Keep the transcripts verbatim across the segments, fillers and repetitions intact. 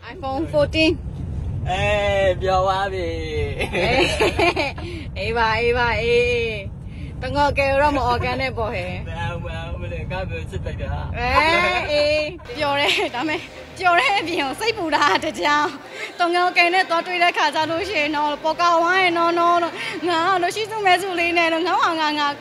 iPhone fourteen 哎，ပြောပါပြီအေးပါအေးပါအေးတငေါကဲတော့မ organic ပေါ့ဟဲ့မအောင်မအောင်မလဲကားပြောစစ်တိုက်တာအေးအေးပျော်တယ်ဒါမဲ့ပျော်တဲ့အပြင်စိတ်ပူတာတကြောင်တငေါကဲနဲ့တော့တွေ့တဲ့ခါကြလို့ရှိရင်တော့ပေါ်ကောင်းဝိုင်းနော်နော်ငါလို့ရှိစုမဲစုလေးနဲ့တော့ငေါအောင်ငါငါ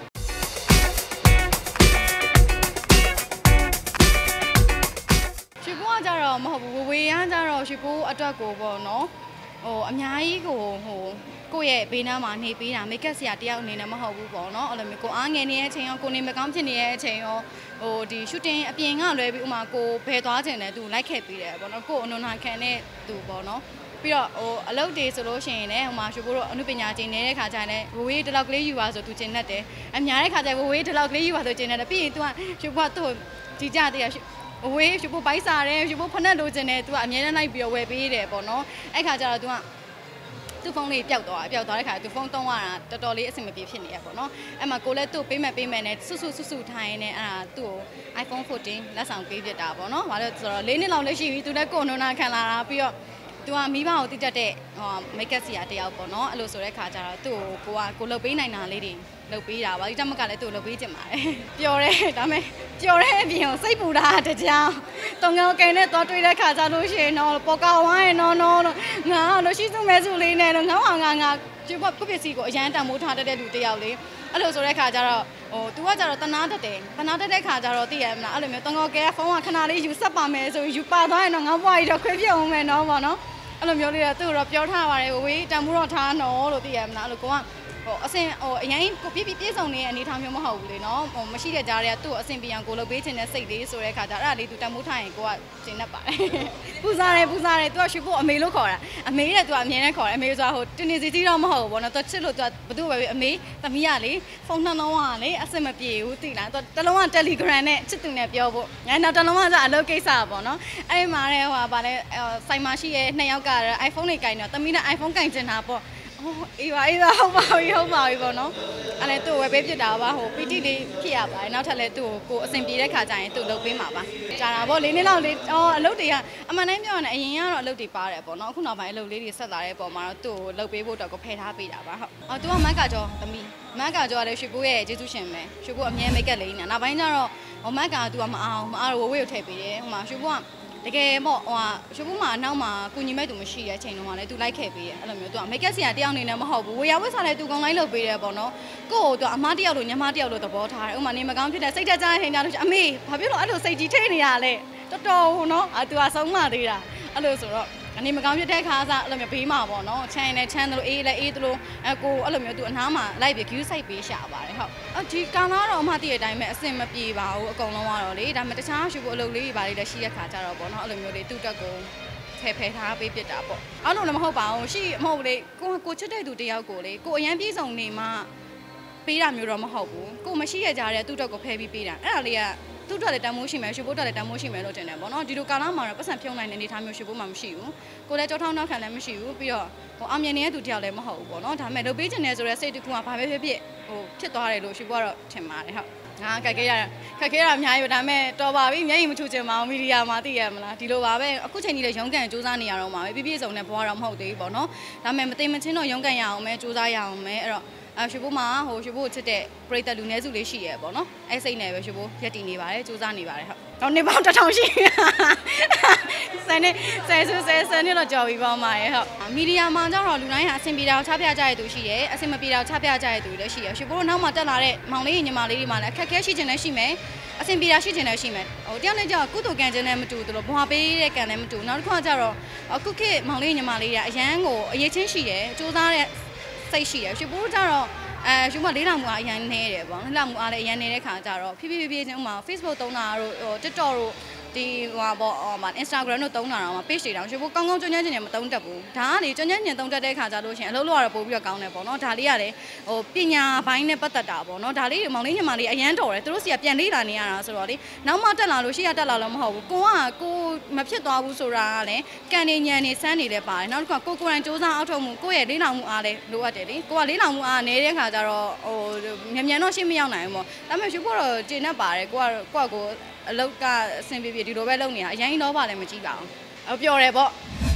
ရှိဖို့ကကြတော့မဟုတ်ဘူးဝေရမ်းကြတော့ရှိဖို့အတွက်ကိုပေါ့နော်ဟိုအများကြီးကိုဟိုကိုယ့်ရဲ့ဘေးနားမှာနေပေးတာမိတ်ကပ်ဆရာတယောက်အနေနဲ့မဟုတ်ဘူးပေါ့နော်အဲ့လိုမျိုးကိုအားငယ်နေတဲ့အချိန်ရောကိုနေမကောင်းဖြစ်နေတဲ့အချိန်ရောဟိုဒီ shooting အပြင်ကလွဲပြီးဥမာကိုဘယ်သွားခြင်းလဲသူလိုက်ခဲ့ပေးတယ်ပေါ့နော်ကိုအနုနာခံတဲ့သူပေါ့နော်ပြီးတော့ဟိုအလုပ်တွေဆိုလို့ရှိရင်လည်းဟိုမှာရှိဖို့တော့အနုပညာကျင့်နေတဲ့ခါကျရင်လည်းဝေးဒီလောက်ကလေးယူပါဆိုသူကျင့်တတ်တယ်အများတဲ့ခါကျဝေးဒီလောက်ကလေးယူပါဆိုကျင့်တတ်တယ်ပြီးရင် तू ကရှိဖို့ကသူ့ဒီကြတဲ့အဝေးရှိဖို့ပိုက်စားတယ်ရှိဖို့ဖက်နဲ့လိုချင်တယ် तू ကအမြဲတမ်းလိုက်ပြီးတော့ဝယ်ပေးတယ်ပေါ့နော်အဲ့ခါကျတော့ तू ကသူ့ဖုန်းလေးပျောက်သွားပျောက်သွားတဲ့ခါသူဖုန်းသုံးရတာတော်တော်လေးအဆင်မပြေဖြစ်နေရပေါ့နော်အဲ့မှာကိုလည်းသူ့ပေးမဲ့ပေးမဲ့နဲ့စွတ်စွတ်စွတ်စွတ်ထိုင်းနေအဲ့ဒါသူ့ကို iPhone fourteen လက်ဆောင်ပေးပြတာပေါ့နော်ဘာလို့ဆိုတော့လေးနှစ်လောက်လည်းရှိပြီသူလည်းကိုနုံနာခံလာတာပြီးတော့သူကမိဘကိုတိတက်တဲ့ဟိုမိတ်ကပ်စီယာတယောက်ပေါ့နော်အဲ့လိုဆိုတဲ့ခါကျတော့သူ့ကိုကိုကကိုလုပ်ပေးနိုင်တာလေးတွေလုပ်ပေးတာပါဒီတမကလည်းသူ့လုပ်ပေးချင်ပါတယ်ပျော်တယ်ဒါမဲ့ပျော်တဲ့အပြင်စိတ်ပူတာတကြောင်တုံငေါကဲနဲ့တော့တွေ့တဲ့ခါကျလို့ရှိရင်တော့ပေါ်ကောင်းဝိုင်းနော်နော်ငါလို့ရှိစုမဲစုလေးနဲ့တော့ငေါအောင်ငါငါကျုပ်ကပစ္စည်းကိုအရန်တန်မိုးထားတတ်တဲ့လူတယောက်လေးအဲ့လိုဆိုတဲ့ခါကျတော့ဟို तू ကကျတော့တနာတတ်တယ်တနာတတ်တဲ့ခါကျတော့သိရမလားအဲ့လိုမျိုးတုံငေါကဲဖုန်းကခဏလေးယူဆက်ပါမယ်ဆိုယူပါသွားရင်တော့ငါဘွားကြီးတော့ခွေးပြအောင်မယ်နော်ပေါ့နော်အဲ့လိုမျိုးလေးတော့သူ့တော့ပြောထားပါတယ်ဝေးတန်မိုးတော့ထားနော်လို့သိရမလားအဲ့လိုကိုကဟိုအစင်ဟိုအရင်ကိုပြပြပြေဆုံးနေတဲ့အနေထားမျိုးမဟုတ်ဘူးလေနော်ဟိုမရှိတဲ့ကြားတွေကသူ့အစင်ပြန်ကိုလုပ်ပေးခြင်းနဲ့စိတ်လေးဆိုတဲ့ခါကျအဲ့ဒါလေးသူတန်မိုးထားရင်ကိုကကျင်းတတ်ပါတယ်ပူစားတယ်ပူစားတယ်သူကရှိဖို့အမေလို့ခေါ်တာအမေတဲ့သူကအမြဲတမ်းခေါ်တယ်အမေဆိုတာဟိုတင်းနေစီစီတော့မဟုတ်ဘူးပေါ့နော်သူချစ်လို့သူကဘသူ့ပဲအမေသမီးကလေဖုန်းနှလုံးကလေအစင်မပြေဘူးသိလားသူတလုံးက Telegram နဲ့ချစ်သူနဲ့ပြောဖို့ငါနောက်တလုံးကဆိုအလုပ်ကိစ္စပေါ့နော်အဲ့ဒီမှာတဲ့ဟိုဗာလဲစိုင်မှာရှိရဲ့နှစ်ယောက်က iPhone တွေကင်တော့သမီးနဲ့ iPhone ကင်ချင်တာပေါ့哦，အေးပါအေးပါဟုတ်ပါပြီဟုတ်ပါပြီပေါ့နော်အဲ့လေသူ့ဝယ်ပေးပြတာပါဟိုပီတီလေးဖြစ်ရပါတယ်နောက်ထပ်လည်းသူ့ကိုကိုအဆင်ပြေတဲ့ခါကျရင်သူ့လုပ်ပေးမှာပါကြာတာပေါ့လေးနှစ်လောက်လေးအော်အလုပ်တွေကအမှန်တိုင်းပြောရရင်အရင်ကတော့အလုပ်တွေပါတယ်ပေါ့နော်အခုနောက်ပိုင်းအလုပ်လေးတွေဆက်လာတဲ့ပုံမှာတော့သူ့ကိုလုပ်ပေးဖို့တော့ကိုဖယ်ထားပေးတာပါဟုတ်အော်သူကမက်ကကျော်သမီးမက်ကကျော်ကလည်းရွှေဘိုးရဲ့ကျေးဇူးရှင်ပဲရွှေဘိုးအမြဲမိတ်ကက်လေးနေတာနောက်ပိုင်းကျတော့ဟိုမက်ကသူကမအောင်မအားတော့ဝေးဝေးကိုထည့်ပေးတယ်ဟိုမှာရွှေဘိုးကတကယ်ပေါ့ဟိုဟာရွှေဘုမှာအနောက်မှာကုညီမဲ့သူမရှိတဲ့အချိန်တုန်းကလည်းသူလိုက်ခဲ့ပေးတယ်အဲ့လိုမျိုးသူကမိတ်ကက်စီကတယောက်နေနဲ့မဟုတ်ဘူးဝေယဝစ်စားလည်းသူကုန်းလိုက်လုပ်ပေးတယ်ပေါ့နော်ကို့ကိုသူအမားတယောက်လိုညီမတယောက်လိုသဘောထားတယ်ဥမာနေမကောင်းဖြစ်တဲ့စိတ်တက်ကြတဲ့ဟိန်ကြလို့အမေဘာဖြစ်လို့အဲ့လိုစိတ်ကြီးထိနေရလဲတော်တော်ဟိုနော်အသူကဆုံးမသေးတာအဲ့လိုဆိုတော့အနေမကောင်းဖြစ်တဲ့ခါစားအဲ့လိုမျိုးဘေးမှာပေါ့နော်ချမ်းနဲ့ချမ်းတို့အေးလည်းအေးတို့အကိုအဲ့လိုမျိုးသူအနားမှာလိုက်ပြီး view site ပေးရှာပါတယ်ဟုတ်အဒီကာလာတော့အမှတည့်တဲ့အတိုင်းပဲအစင်မပြေပါဘူးအကုန်လုံးကတော့လေဒါပေမဲ့တခြားရှိဖို့အလုပ်လေးတွေပါလေးလည်းရှိတဲ့ခါကြတော့ပေါ့နော်အဲ့လိုမျိုးလေးသူ့တက်ကိုဖယ်ဖယ်ထားပေးပြတာပေါ့အဲ့လိုလည်းမဟုတ်ပါဘူးရှိမဟုတ်လေကိုကိုချစ်တဲ့သူတယောက်ကိုလေကိုအရန်ပြေဆုံးနေမှပေးတာမျိုးတော့မဟုတ်ဘူးကိုမရှိရကြတဲ့သူ့တက်ကိုဖယ်ပြီးပေးတာအဲ့ဒါလေးကသူ့အတွက်လည်းတန်မိုးရှိမယ်ရွှေဘိုးအတွက်လည်းတန်မိုးရှိမယ်လို့ထင်တယ်ပေါ့နော်ဒီလိုကာလမှာတော့ပတ်စံဖြုံးနိုင်တဲ့အနေအထားမျိုးရွှေဘိုးမှမရှိဘူးကိုလည်းကြောထောင်းနောက်ခံလည်းမရှိဘူးပြီးတော့ဟိုအောင်မြင်နေတဲ့သူတယောက်လည်းမဟုတ်ဘူးပေါ့နော်ဒါပေမဲ့လုပ်ပေးချင်တယ်ဆိုတဲ့စိတ်တကူကဘာပဲဖြစ်ဖြစ်ဟိုဖြစ်သွားတယ်လို့ရွှေဘိုးကတော့ထင်ပါတယ်ဟုတ်ငါခက်ခဲရခက်ခဲတာအများကြီးပဲဒါပေမဲ့တော်ပါပြီမျက်ရည်မချူချင်ပါဘူးမီဒီယာမှာသိရမလားဒီလိုပါပဲအခုချိန်ကြီးလည်းရုန်းကန်စူးစမ်းနေရတော့မှာပဲပြပြစုံနဲ့ဘွားတော့မဟုတ်သေးဘူးပေါ့နော်ဒါပေမဲ့မသိမချင်းတော့ရုန်းကန်ရအောင်ပဲစူးစမ်းရအောင်ပဲအဲ့တော့အရွှေဘိုးမှာဟိုရွှေဘိုးချစ်တဲ့ပရိသတ်လူနည်းစုလေးရှိရပေါ့နော်အဲ့စိတ်နဲ့ပဲရွှေဘိုးရက်တည်နေပါတယ်စူးစမ်းနေပါတယ်ဟုတ်တော့နေပေါင်းတစ်ထောင်ရှိဆယ်နဲ့ဆယ်ဆယ်ဆယ်ဆယ်နဲ့တော့ကြော်ပြီးပေါင်းပါရဲ့ဟုတ်မီဒီယာမှာကျတော့လူတိုင်းဟာအဆင်ပြေတာကိုချပြကြရတဲ့သူရှိတယ်အဆင်မပြေတာကိုချပြကြရတဲ့သူလည်းရှိရရွှေဘိုးတို့နောက်မှတက်လာတဲ့မောင်လေးညီမလေးတွေမှာလည်းအခက်အခဲရှိခြင်းလည်းရှိမယ်အဆင်ပြေတာရှိခြင်းလည်းရှိမယ်ဟိုတယောက်နဲ့ကြောက်ကုသိုလ်ကံခြင်းနဲ့မတူဘူးလို့ဘွာပေးတဲ့ကံလည်းမတူနောက်တစ်ခါကျတော့အခုခေတ်မောင်လေးညီမလေးတွေကအရန်ကိုအရေးချင်းရှိတယ်စူးစမ်းတဲ့စိတ်ရှိတယ်ရွှေဘိုးကျတော့အဲရှုံမလေးလောင်မှုအားအရင်နေတယ်ပေါ့လေးလောင်မှုအားလည်းအရင်နေတဲ့ခါကျတော့ဖြည်းဖြည်းဖြည်းချင်းဥမာ Facebook သုံးတာတို့ဟို TikTok တို့ဒီဟိုပါပေါ့ဟိုမှာ Instagram တို့သုံးတာတော့မှာ page တွေတောင်ရွှေဘိုးကောင်းကောင်းကျွမ်းကျွမ်းကျင်ကျင်မသုံးတတ်ဘူးဒါကလေကျွမ်းကျွမ်းကျင်သုံးတတ်တဲ့ခါကျလို့ရှိရင်အလုပ်လုပ်ရတော့ပို့ပြီးတော့ကောင်းတယ်ပေါ့နော်ဒါလေးကလည်းဟိုပညာပိုင်းနဲ့ပတ်သက်တာပေါ့နော်ဒါလေးမောင်လေးညီမလေးအရန်တော်တယ်သူတို့စီကပြန်လေးလာနေရတာဆိုတော့လေနောက်မှတက်လာလို့ရှိရတက်လာလို့မဟုတ်ဘူးကိုကကိုမဖြစ်သွားဘူးဆိုတာကလည်းကန်နေညံနေစမ်းနေလည်းပါတယ်နောက်တစ်ခါကိုကိုယ်တိုင်စူးစမ်းအောက်ထုတ်မှုကိုယ့်ရဲ့လေးလောင်မှုအားလည်းလိုအပ်တယ်လေကိုကလေးလောင်မှုအားနေတဲ့ခါကျတော့ဟိုမြန်မြန်တော့ရှင်းမရောက်နိုင်ဘူးပေါ့ဒါပေမဲ့ရွှေဘိုးတော့ကျင်တတ်ပါတယ်ကိုကကိုကကိုအလောက်ကအဆင်ပြေပြေဒီလိုပဲလုပ်နေတာအရင်တော့ပါလည်းမကြည့်ပါဘူးအပြော်တယ်ပေါ့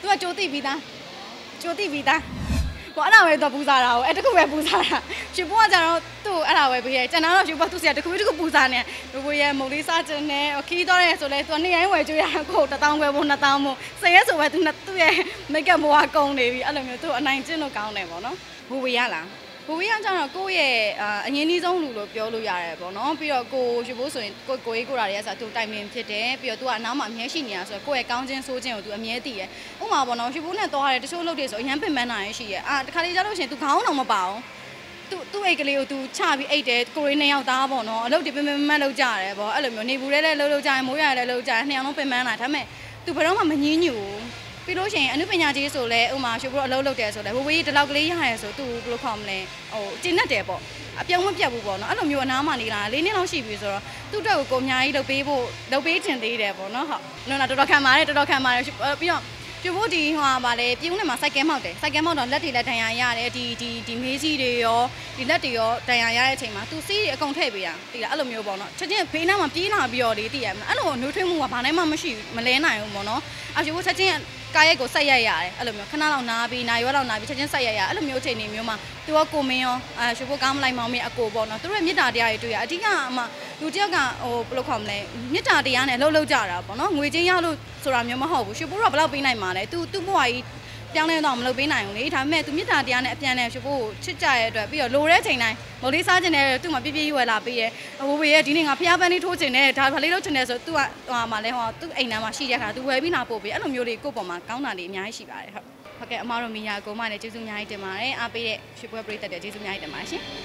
သူကကြိုးတိပြီးသားကြိုးတိပြီးသားဘာအဲ့ဒါပဲတော့ပူစားတာကိုအဲ့တခုပဲပူစားတာရွှေဘိုးကကြတော့သူ့အဲ့ဒါပဲပေးရဲကျန်တာတော့ရွှေဘိုးသူ့စီကတခုတခုပူစားနေဘိုးဘိုးရဲ့မုတ်လေးစားခြင်းနဲ့ခီးတော့ရဲဆိုလဲသူကနေရိုင်းဝယ်ကြွရကိုတစ်တောင်းခွဲဖို့နှစ်တောင်းမို့စရဲဆိုပဲသူသူ့ရဲ့မိတ်ကပ်မိုးကကုန်းနေပြီအဲ့လိုမျိုးသူ့အနိုင်ကျင့်လို့ကောင်းတယ်ပေါ့နော်ဘိုးဘိုးရလားဘိုးဘိုးရကြတော့ကိုယ့်ရဲ့အငင်းကြီးဆုံးလူလို့ပြောလို့ရတယ်ပေါ့နော်ပြီးတော့ကိုရွှေဘိုးဆိုရင်ကိုကိုကြီးကိုရာတွေကဆိုသူတိုင်ပင်ဖြစ်တယ်ပြီးတော့သူကအနားမှာအမြဲရှိနေတာဆိုတော့ကိုယ့်ရဲ့ကောင်းခြင်းဆိုးခြင်းကိုသူအမြဲသိတယ်ဥပမာပေါ့နော်ရွှေဘိုးနဲ့သွားရတယ်တချို့လုပ်တယ်ဆိုအရန်ပင်ပန်းတာရရှိရဲ့အာတခါလေးကြလို့ရှိရင်သူခေါင်းတော့မပါအောင်သူသူ့အိတ်ကလေးကိုသူချပြီးအိတ်တယ်ကိုရီနှစ်ယောက်သားပေါ့နော်အလုပ်တွေပင်ပန်းပန်းလုပ်ကြရတယ်ပေါ့အဲ့လိုမျိုးနေဘူးလည်းလည်းလှုပ်လှုပ်ကြရင်မိုးရလည်းလှုပ်ကြရင်နှစ်ယောက်လုံးပင်ပန်းလာဒါပေမဲ့သူဘယ်တော့မှမငင်းညူပြီးလို့ရှိရင်အနုပညာကြီးဆိုလဲဥမာရွှေဘိုးအလုပ်လုပ်တယ်ဆိုလဲဘိုးဘွေးဒီလောက်ကလေးရရဲဆိုသူဘယ်လိုခေါ်မလဲဟိုကျင်းတ်တယ်ပေါ့အပြုံးမပြတ်ဘူးပေါ့နော်အဲ့လိုမျိုးအနားမှနေလာလေးနှစ်လောက်ရှိပြီဆိုတော့သူ့အတွက်ကိုကိုအများကြီးလုပ်ပေးဖို့လုပ်ပေးချင်သေးတယ်ပေါ့နော်ဟုတ်နော်တော်တော်ခံပါတယ်တော်တော်ခံပါတယ်ပြီးတော့ရွှေဘိုးဒီဟိုဟာဗာလေပြုံးထဲမှာစိုက်ကဲမောက်တယ်စိုက်ကဲမောက်တော့လက်တွေလက်ဒဏ်ရာရတယ်ဒီဒီဒီမေးကြီးတွေရောဒီလက်တွေရောဒဏ်ရာရတဲ့အချိန်မှာသူစီးအကုန်ထည့်ပေးတာတိလားအဲ့လိုမျိုးပေါ့နော်ချက်ချင်းဘေးနားမှာပြေးလာပြီးတော့လေတိရမလားအဲ့လိုနှွေးထွေးမှုကဘာနဲ့မှမရှိမလဲနိုင်ဘူးပေါ့နော်အရွှေဘိုးချက်ချင်းကားရက်ကိုဆက်ရိုက်ရတယ်အဲ့လိုမျိုးခဏလောက်နားပြီးနာရွက်လောက်နားပြီးချက်ချင်းဆက်ရိုက်ရအဲ့လိုမျိုးအချိန်တွေမျိုးမှာသူကကိုမင်းရောအဲရွှေဘိုးကားမလိုက်မောင်းမင်းအကိုပေါ့နော်သူတို့ရဲ့မေတ္တာတရားတွေတွေ့ရအဓိကအမှလူတယောက်ကဟိုဘယ်လိုခေါ်မလဲမေတ္တာတရားနဲ့လှုပ်လှုပ်ကြတာပေါ့နော်ငွေချင်းရလို့ဆိုတာမျိုးမဟုတ်ဘူးရွှေဘိုးကဘယ်လောက်ပေးနိုင်မှာလဲသူသူ့ဘဝကြီးပြောင်းလဲတော့မလုပ်ပေးနိုင်ဘူးလေဒါပေမဲ့သူမေတ္တာတရားနဲ့အပြန်နဲ့ရွှေဘိုးကိုချစ်ကြရဲ့အတွက်ပြီးတော့လိုတဲ့ချိန်တိုင်းမလေးစားခြင်းနဲ့သူ့မှာပြည့်ပြည့်ရွယ်လာပေးရဲဘိုးဘွေရဲ့ဒီနေ့ငါဖျားပန်းလေးထိုးခြင်းနဲ့ဒါဗလေးလုပ်ခြင်းနဲ့ဆိုသူကဟိုမှာလဲဟိုသူ့အိမ်နာမှာရှိတဲ့ခါသူဝယ်ပြီးနာပို့ပေးအဲ့လိုမျိုးတွေကိုယ့်ပေါ်မှာကောင်းတာတွေအများကြီးရှိပါတယ်ဟုတ်ဟုတ်ကဲ့အမားတို့မီယာကိုမနဲ့ကျေးဇူးအများကြီးတင်ပါတယ်အားပေးတဲ့ရွှေဘွဲပရိသတ်တွေကျေးဇူးအများကြီးတင်ပါတယ်ရှင်